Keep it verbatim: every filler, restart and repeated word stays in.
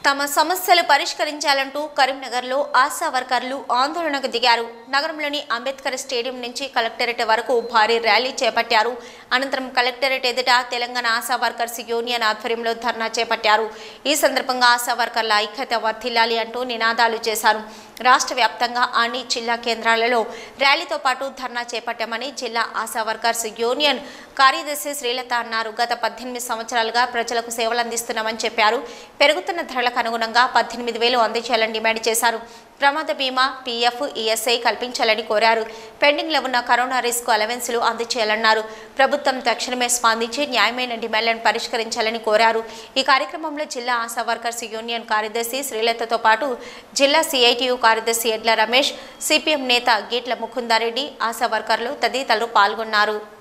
తమ సమస్యలు పరిష్కరించాలంటూ కరీంనగర్లో ఆశా వర్కర్లు ఆందోళనకు దిగారు. నగరంలోని అంబేద్కర్ స్టేడియం నుంచి కలెక్టరేట్ వరకు భారీ ర్యాలీ చేపట్టారు. అనంతరం కలెక్టరేట్ ఎదుట తెలంగాణ ఆశా వర్కర్స్ యూనియన్ ఆధ్వర్యంలో ధర్నా చేపట్టారు. ఈ సందర్భంగా ఆశా వర్కర్ల ఐక్యత వర్ధిల్లాలి అంటూ నినాదాలు చేశారు. రాష్ట్ర వ్యాప్తంగా అన్ని జిల్లా కేంద్రాలలో ర్యాలీతో పాటు ధర్నా చేపట్టామని జిల్లా ఆశా వర్కర్స్ యూనియన్ కార్యదర్శి శ్రీలత అన్నారు. గత పద్దెనిమిది సంవత్సరాలుగా ప్రజలకు సేవలు అందిస్తున్నామని చెప్పారు. పెరుగుతున్న ధరలకు అనుగుణంగా పద్దెనిమిది వేలు అందించాలని డిమాండ్ చేశారు. ప్రమాద బీమా, పీఎఫ్, ఈఎస్ఐ కల్పించాలని కోరారు. పెండింగ్లో ఉన్న కరోనా రిస్క్ అలవెన్సులు అందజేయాలన్నారు. ప్రభుత్వం తక్షణమే స్పందించి న్యాయమైన డిమాండ్లను పరిష్కరించాలని కోరారు. ఈ కార్యక్రమంలో జిల్లా ఆశా వర్కర్స్ యూనియన్ కార్యదర్శి శ్రీలతతో పాటు జిల్లా సిఐటియు కార్యదర్శి ఎడ్ల రమేష్, సిపిఎం నేత గీట్ల ముకుందారెడ్డి, ఆశా వర్కర్లు తదితరులు పాల్గొన్నారు.